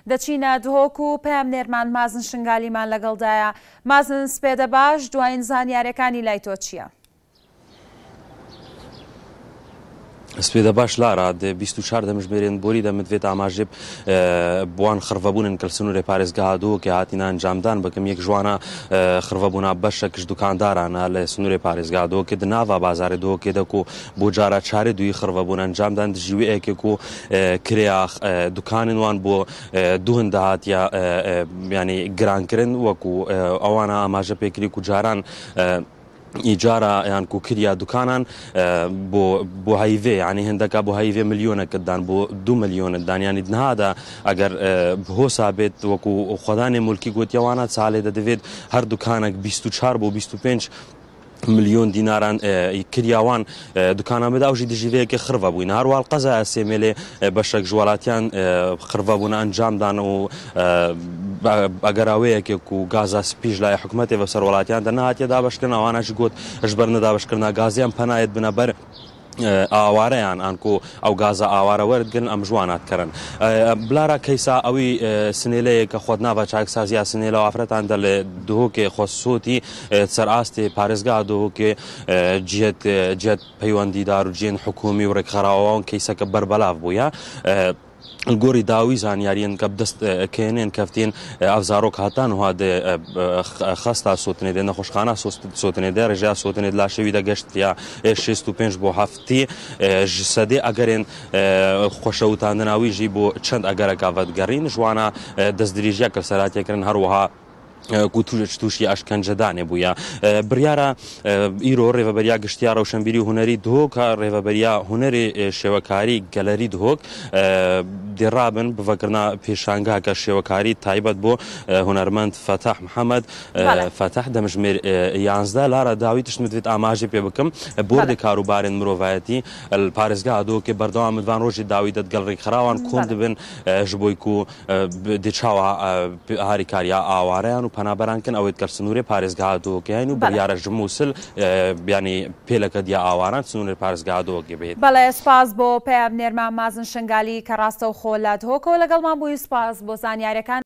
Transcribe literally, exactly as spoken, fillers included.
دەچینە دهۆک و پێم نێرمان مازن شنگالیمان لەگەڵدایە. مازن سپێدە باش، دوایین زانیاریەکانی لای تۆ چییە؟ سپێدە باش لارا بیست و چوار دەمژمێرێن بۆری دەمەوێت ئاماژێ بۆوان خڕڤەبوونن کە سنوورێ پارێزگادۆ کە هاتیە ئەنجامدان بکەم یەک ژوانە خڕڤەبوونا بەشەکەش دوکاندارانە لە سنوورێ پارێزگادۆ کە دناوا بازارێ دۆکێ دەک و بۆ جارە چارێ دوی خڕڤەبوون ئەنجامدان دژیوەیەکێک و کریا دوکانن وان بۆ دوهن داهاتە ینی گرانکردن وەکو ئەوانە ئاماژە پێکری و جاران ئیجارە یان کوکریا دوکانان بۆ هەیڤێ ینی هەندەکە بۆ هەیڤێ ملیۆنەکەتدان بۆ دو ملیۆنتدان ینی نهادا ئەگەر هۆسا بێت وەکو خۆدانی مولکی گوتیەوانە چالێ دەدەوێت هەر دوکانێک بیست و چوار بۆ بیست و پێنج ملیۆن دیناران کریاوان دوکانە بەداژی دژیوەیەکی خڕڤە بووین هەروواڵ قەزای سێمێلێ بەشێک ژوڵاتیان خڕڤەبوون ئەنجامدان و ئەگەراوەیەکێک و گازا سپیش لای حکوومەتێ بە سەر وڵاتیان دەنهاتیە دابشکردن ئەوانەش گوت هەژبەر نەدابشکردنا گازیان پەنایەت بنەبەر ئاوارەیان ئانکۆ ئەو گازە ئاوارە وەرگن ئەم ژواناتکەرن بلارە کەیسا ئەوی سنێلەیە کە خۆت ناوە چاکسازیا سنێلە ئافرەتان دە لە دهۆکێ خۆسۆتی سەرئاستی پارێزگا دهۆکێ جێت پەیوەندیدار و جێن حکومی و ڕێکخراوەوان کەیسەکە بەربەلاو بووە گۆری داوی زانیاریان کە دەست کێنێن کەفتین ئەفزارۆک هاتان وها خەستا سوتنێدێ نەخۆشخانە سوتنێدە ڕێژیا سوتنێت لا شەوی دەگەشت یا شێست و پێنج بۆ هەفتی سەدێ ئەگەرێن خۆشەوتاندناویژی بۆ چەند ئەگەرەکە بەدگەڕین ژوانە دەستدریژە کە سەراتیەکردن هەروەها گوتوژ تووشی ئەشکەنجەدانێ بووە بریارە ئیرۆ ڕێڤەبەریا گشتیا ڕەوشەنبیری و هوەری دهۆکە ڕێڤەبەریا هوەری شێوەکاری گەلەری دهۆک دێڕابن بڤەکردنا پێشانگا کە شێوەکاری تایبەت بۆ هونەرمەند فەتاح محەممەد فەتاح دەمژمێر یانزدە لارە داوی تشت دەوێت ئاماژێ پێ بکەم بۆردی کاروبارێن مرۆڤایەتی پارێزگا دۆکێ بەردەوام مدوان ڕۆژی داوی دەتگەڵ ڕێکخراوان کۆم دەبن ji بۆی و دچاوە هاریکاریا ئاوارەیان و پەنابەرانکەن ئەوەی کە سنوورێ پارێزگادۆکەین و بڕیارە ژموسل بیانی پێلەکە دیا ئاواران سنوورێ پارێزگادۆکێ بێت. بەڵێ سپاس بۆ پێم نێرمان مازن شنگالی کە ڕاستە و خۆ لە دهۆکەوە لەگەڵمان بووی سپاس بۆ زانیاریەکان.